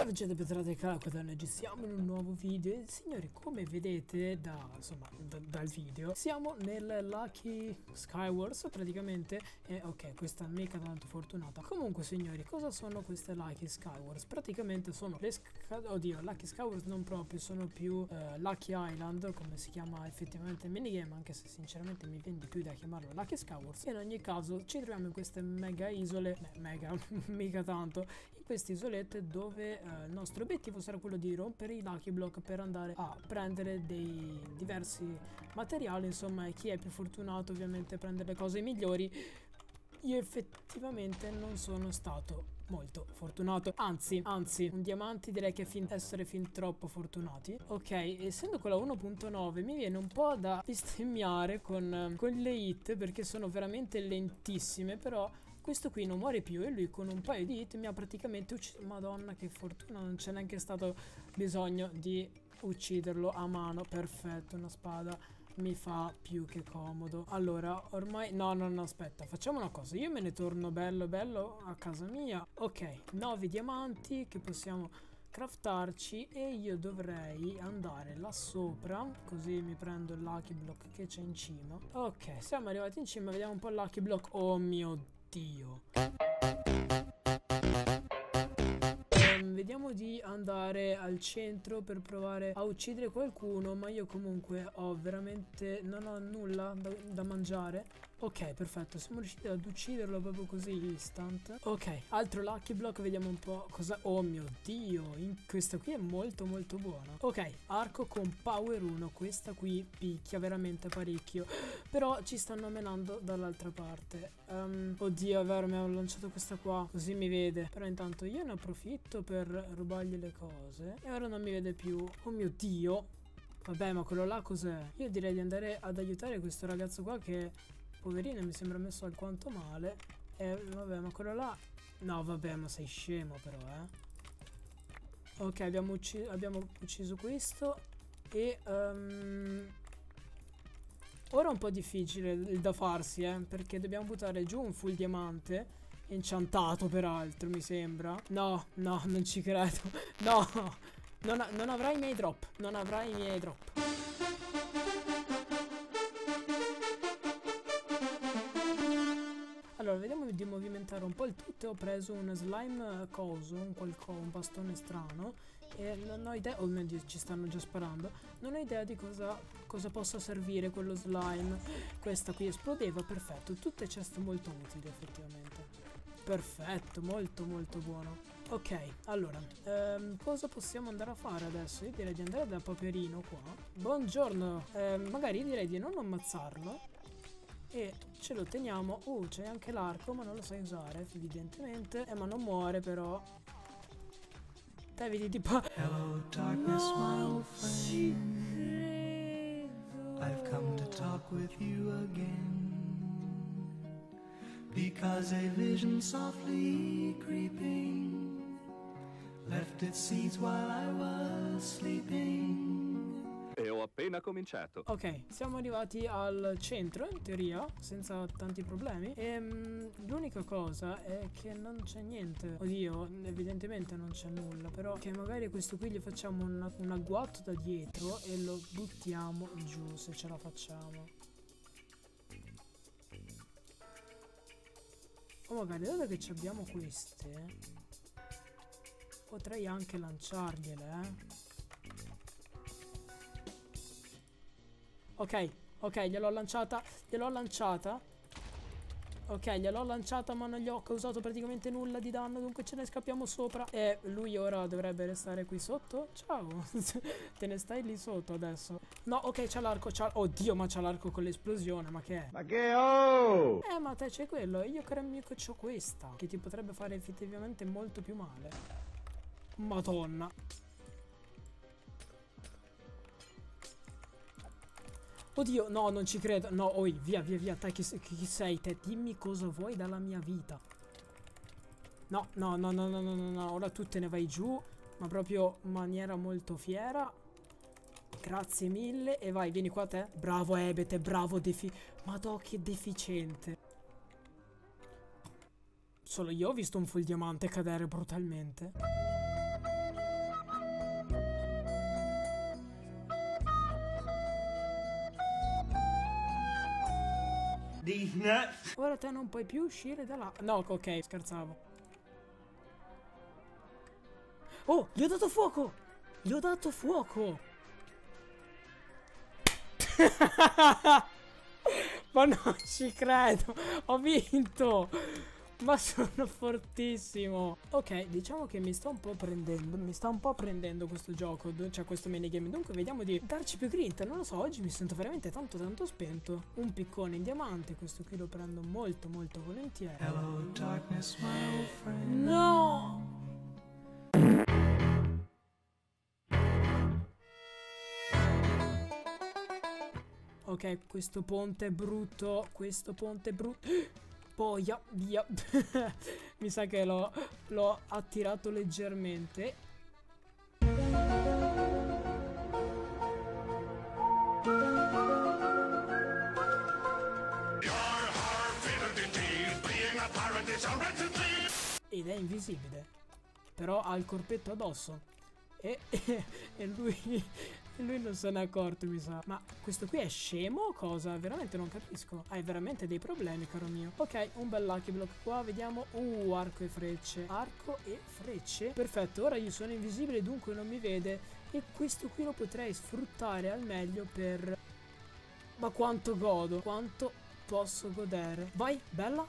Salve gente, bentornati al canale, oggi siamo in un nuovo video e signori, come vedete dal video, siamo nel Lucky Skywars praticamente. E ok, questa mica tanto fortunata. Comunque signori, cosa sono queste Lucky Skywars? Praticamente sono le Lucky Skywars non proprio, sono più Lucky Island, come si chiama effettivamente il minigame, anche se sinceramente mi viene di più da chiamarlo Lucky Skywars. E in ogni caso ci troviamo in queste mega isole, mega, mica tanto, in queste isolette dove il nostro obiettivo sarà quello di rompere i Lucky Block per andare a prendere dei diversi materiali, insomma, e chi è più fortunato ovviamente prende le cose migliori. Io effettivamente non sono stato molto fortunato, anzi un diamante direi che essere fin troppo fortunati. Ok, essendo con la 1.9 mi viene un po' da bestemmiare con le hit, perché sono veramente lentissime, però questo qui non muore più e lui con un paio di hit mi ha praticamente ucciso. Madonna che fortuna, non c'è neanche stato bisogno di ucciderlo a mano. Perfetto, una spada mi fa più che comodo. Allora, ormai no, aspetta, facciamo una cosa, io me ne torno bello a casa mia. Ok, 9 diamanti che possiamo craftarci e io dovrei andare là sopra, così mi prendo il Lucky Block che c'è in cima. Ok, siamo arrivati in cima, vediamo un po' il Lucky Block. Oh mio Dio. Vediamo di andare al centro per provare a uccidere qualcuno, ma io comunque non ho nulla da mangiare. Ok, perfetto, siamo riusciti ad ucciderlo proprio così instant. Ok, altro Lucky Block, vediamo un po' cosa. Oh mio Dio, questa qui è molto buona. Ok, arco con power 1, questa qui picchia veramente parecchio, però ci stanno menando dall'altra parte. Oddio, è vero, mi hanno lanciato questa qua, così mi vede, però intanto io ne approfitto per rubargli le cose e ora non mi vede più. Oh mio Dio. Vabbè, ma quello là cos'è? Io direi di andare ad aiutare questo ragazzo qua che, poverino, mi sembra messo alquanto male. Vabbè, ma quello là... No, vabbè, ma sei scemo però, Ok, abbiamo ucciso questo. E ora è un po' difficile da farsi, perché dobbiamo buttare giù un full diamante enchantato, peraltro, mi sembra. No, non ci credo. No, non avrai i miei drop. Non avrai i miei drop. Allora, vediamo di movimentare un po' il tutto. Ho preso un slime coso, un bastone strano, e non ho idea. Oh mio Dio, ci stanno già sparando. Non ho idea di cosa possa servire quello slime. Questa qui esplodeva, perfetto. Tutte ceste molto utili effettivamente. Perfetto, molto buono. Ok, allora, cosa possiamo andare a fare adesso? Io direi di andare da Paperino qua. Buongiorno, magari direi di non ammazzarlo e ce lo teniamo. C'è anche l'arco, ma non lo sai usare evidentemente. Ma non muore però. Te vedi tipo... Hello darkness, my old friend. I've come to talk with you again, because a vision softly creeping left its seeds while I was sleeping. E ho appena cominciato. Ok, siamo arrivati al centro, in teoria, senza tanti problemi. E l'unica cosa è che non c'è niente. Oddio, evidentemente non c'è nulla. Però che magari questo qui gli facciamo un agguato da dietro e lo buttiamo giù, se ce la facciamo. O magari, dato che abbiamo queste, potrei anche lanciargliele, Ok, gliel'ho lanciata. Ok, gliel'ho lanciata, ma non gli ho causato praticamente nulla di danno, dunque ce ne scappiamo sopra. E lui ora dovrebbe restare qui sotto. Ciao. Te ne stai lì sotto adesso. No, ok, c'ha l'arco, oddio, ma c'ha l'arco con l'esplosione, ma che è? Ma che oh! Ma te c'è quello, io caro amico c'ho questa, che ti potrebbe fare effettivamente molto più male. Madonna. Oddio, no, non ci credo. No, via. Te chi sei te? Dimmi cosa vuoi dalla mia vita. No. Ora tu te ne vai giù, ma proprio in maniera molto fiera. Grazie mille. E vai, vieni qua te. Bravo Ebete, bravo Madò, che deficiente. Solo io ho visto un full diamante cadere brutalmente. Ora te non puoi più uscire da là. No, ok, scherzavo. Oh, gli ho dato fuoco! Gli ho dato fuoco! Ma non ci credo! Ho vinto! Ma sono fortissimo. Ok, diciamo che mi sta un po' prendendo questo gioco, cioè questo minigame. Dunque vediamo di darci più grinta. Non lo so, oggi mi sento veramente tanto spento. Un piccone in diamante, questo qui lo prendo molto volentieri. Hello, darkness, my old friend. No! Ok, questo ponte è brutto. Boia, via. Mi sa che l'ho attirato leggermente. Ed è invisibile. Però ha il corpetto addosso. E lui non se n'è accorto, mi sa. Ma questo qui è scemo o cosa? Veramente non capisco. Hai veramente dei problemi, caro mio. Ok, un bel lucky block qua, vediamo. Arco e frecce. Arco e frecce. Perfetto, ora io sono invisibile, dunque non mi vede. E questo qui lo potrei sfruttare al meglio per... Ma quanto godo. Quanto posso godere. Vai, bella.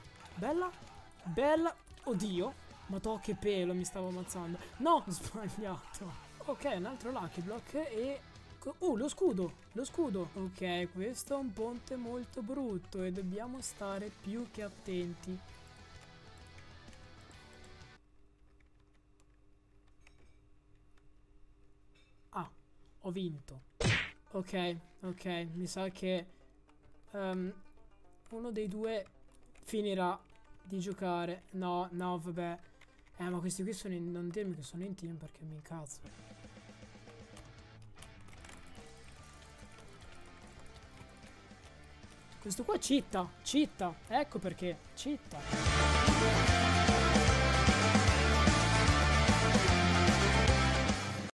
Oddio. Ma to che pelo, mi stavo ammazzando. No, ho sbagliato. Ok, un altro lucky block e... lo scudo. Ok, questo è un ponte molto brutto e dobbiamo stare più che attenti. Ah, ho vinto. Ok, mi sa che uno dei due finirà di giocare. No, vabbè. Ma questi qui sono in... Non dirmi che sono in team perché mi incazzo. Questo qua cheata. Ecco perché. Cheata.